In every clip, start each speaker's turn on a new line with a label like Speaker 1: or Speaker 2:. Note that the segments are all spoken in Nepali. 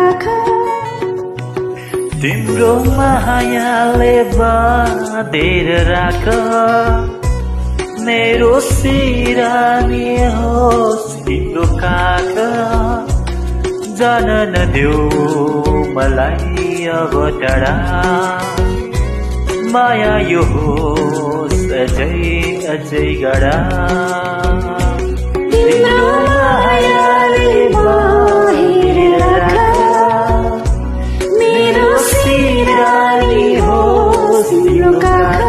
Speaker 1: राख
Speaker 2: तिम्रो मायाले बाँधेर राख मेरो सिरानी होस् तिम्रो काख जान नदेऊ मलाई अब टाढा माया यो होस् अझै अझै गाढा
Speaker 1: तिम्रो मायाले बाँधेर राख मेरो सिरानी होस् तिम्रो काख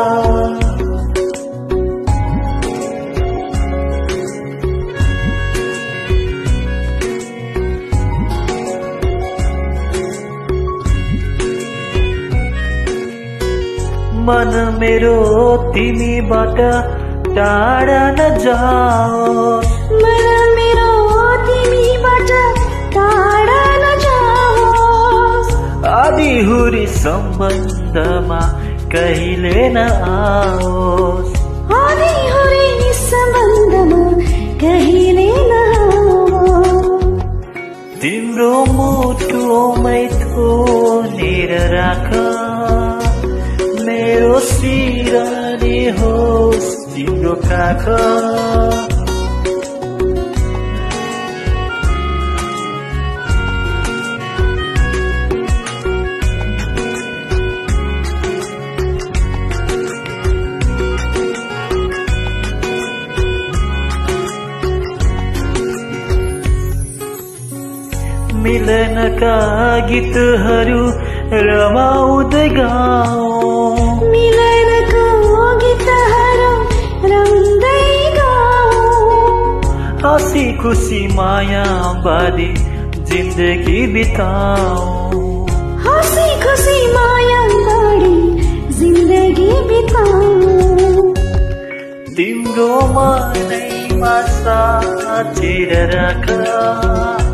Speaker 2: मन मेरो तिमीबाट टाढा नजाओस्
Speaker 1: मन मेरो तिमीबाट टाढा नजाओस्
Speaker 2: आदिहुरी सम्बन्धमा कहिले नआओस्
Speaker 1: आदिहुरी सम्बन्धमा कहिले नआओस्
Speaker 2: तिम्रो मुटुमै थोनेर राख मेरो सिरानी होस् तिम्रो काख मिलनका गीतहरू रमाउँदै गाउँ
Speaker 1: मिलनको गीतहरू रमाउँदै गाउँ
Speaker 2: हाँसी खुसी माया बाँधी जिन्दगी बिताऊ
Speaker 1: हाँसी खुसी माया बाँधी जिन्दगी बिताऊ
Speaker 2: तिम्रो मनैमा साँचेर राख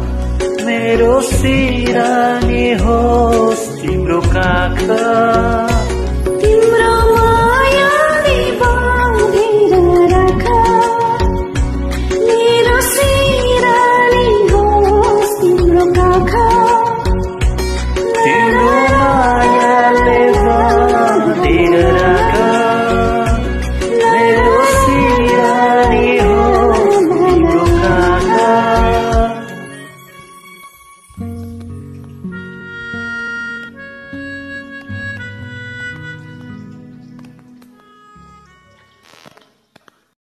Speaker 2: मेरो सिरानी होस् तिम्रो काख